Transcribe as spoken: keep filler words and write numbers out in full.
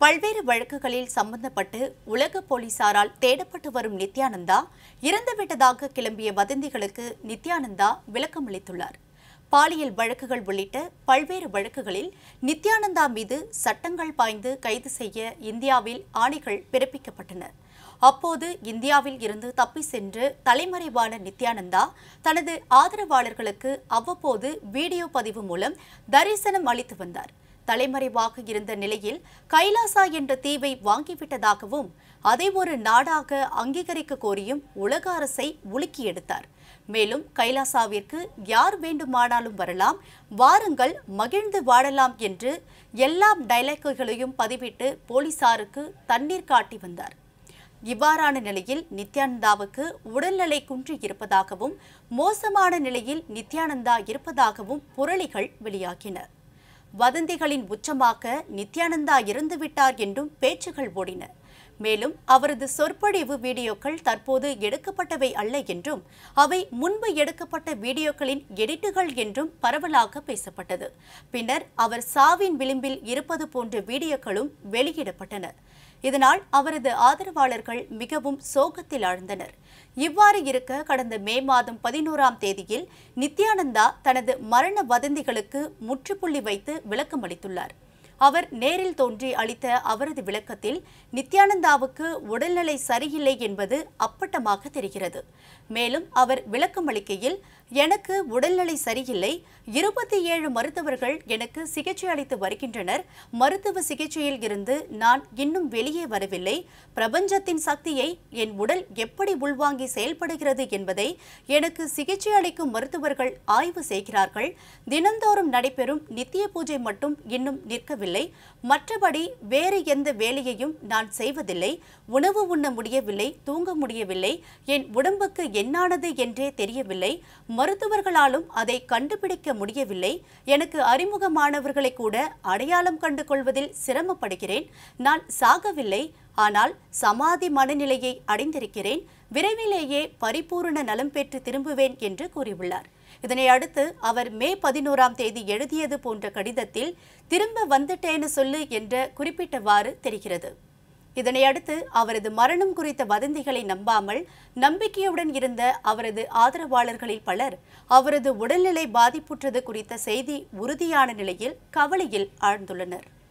பல்வேறு வழக்குகளில் சம்பந்தப்பட்டு உலக போலீசாரால் தேடப்பட்டு வரும் நித்யானந்தா இறந்துவிட்டதாக கிளம்பிய வதந்திகளுக்கு நித்யானந்தா விளக்கமளித்துள்ளார். பாலியல் வழக்குகள் உள்ளிட்ட பல்வேறு வழக்குகளில் நித்யானந்தா மீது சட்டங்கள் பாய்ந்து கைது செய்ய இந்தியாவில் ஆணைகள் பிறப்பிக்கப்பட்டன. அப்போது இந்தியாவில் இருந்து தப்பி சென்று தலைமறைவான நித்யானந்தா தனது ஆதரவாளர்களுக்கு அவ்வப்போது வீடியோ பதிவு மூலம் தரிசனம் அளித்து வந்தார். தலைமறைவாக இருந்த நிலையில் கைலாசா என்ற தீவை வாங்கிவிட்டதாகவும் அதை ஒரு நாடாக அங்கீகரிக்க கோரியும் உலக அரசை உலுக்கி எடுத்தார். மேலும் கைலாசாவிற்கு யார் வேண்டுமானாலும் வரலாம், வாருங்கள், மகிழ்ந்து வாழலாம் என்று எல்லா டைலாக்குகளையும் பதிவிட்டு போலீசாருக்கு தண்ணீர் காட்டி வந்தார். இவ்வாறான நிலையில் நித்யானந்தாவுக்கு உடல்நிலை குன்றி இருப்பதாகவும் மோசமான நிலையில் நித்யானந்தா இருப்பதாகவும் புரளிகள் வெளியாகின. வதந்திகளின் உச்சமாக நித்யானந்தா இறந்துவிட்டார் என்றும் பேச்சுகள் ஓடின. மேலும் அவரது சொற்பொழிவு வீடியோக்கள் தற்போது எடுக்கப்பட்டவை அல்ல என்றும் அவை முன்பு எடுக்கப்பட்ட வீடியோக்களின் எடிட்டுகள் என்றும் பரவலாக பேசப்பட்டது. பின்னர் அவர் சாவின் விளிம்பில் இருப்பது போன்ற வீடியோக்களும் வெளியிடப்பட்டன. இதனால் அவரது ஆதரவாளர்கள் மிகவும் சோகத்தில் ஆழ்ந்தனர். இவ்வாறு இருக்க கடந்த மே மாதம் பதினோராம் தேதியில் நித்யானந்தா தனது மரண வதந்திகளுக்கு முற்றுப்புள்ளி வைத்து விளக்கம் அளித்துள்ளார். அவர் நேரில் தோன்றி அளித்த அவரது விளக்கத்தில் நித்யானந்தாவுக்கு உடல்நிலை சரியில்லை என்பது அப்பட்டமாக தெரிகிறது. மேலும் அவர் விளக்கம் அளிக்கையில், எனக்கு உடல்நிலை சரியில்லை, இருபத்தி ஏழு மருத்துவர்கள் எனக்கு சிகிச்சை அளித்து வருகின்றனர். மருத்துவ சிகிச்சையில் இருந்து நான் இன்னும் வெளியே வரவில்லை. பிரபஞ்சத்தின் சக்தியை என் உடல் எப்படி உள்வாங்கி செயல்படுகிறது என்பதை எனக்கு சிகிச்சை அளிக்கும் மருத்துவர்கள் ஆய்வு செய்கிறார்கள். தினந்தோறும் நடைபெறும் நித்திய பூஜை மட்டும் இன்னும் நிற்கவில்லை. மற்றபடி வேறு எந்த வேலையையும் நான் செய்வதில்லை. உணவு உண்ண முடியவில்லை, தூங்க முடியவில்லை. என் உடம்புக்கு என்னானது என்றே தெரியவில்லை. மருத்துவர்களாலும் அதை கண்டுபிடிக்க முடியவில்லை. எனக்கு அறிமுகமானவர்களை கூட அடையாளம் கண்டு கொள்வதில் சிரமப்படுகிறேன். நான் சாகவில்லை, ஆனால் சமாதி மனநிலையை அடைந்திருக்கிறேன். விரைவிலேயே பரிபூரண நலம் பெற்று திரும்புவேன் என்று கூறியுள்ளார். இதனை அடுத்து அவர் மே பதினோராம் தேதி எழுதியது போன்ற கடிதத்தில் திரும்ப வந்துட்டேன்னு சொல்லு என்ற குறிப்பிட்டவாறு தெரிகிறது. இதனையடுத்து அவரது மரணம் குறித்த வதந்திகளை நம்பாமல் நம்பிக்கையுடன் இருந்த அவரது ஆதரவாளர்களில் பலர் அவரது உடல்நிலை பாதிப்புற்றது குறித்த செய்தி உறுதியான நிலையில் கவலையில் ஆழ்ந்துள்ளனர்.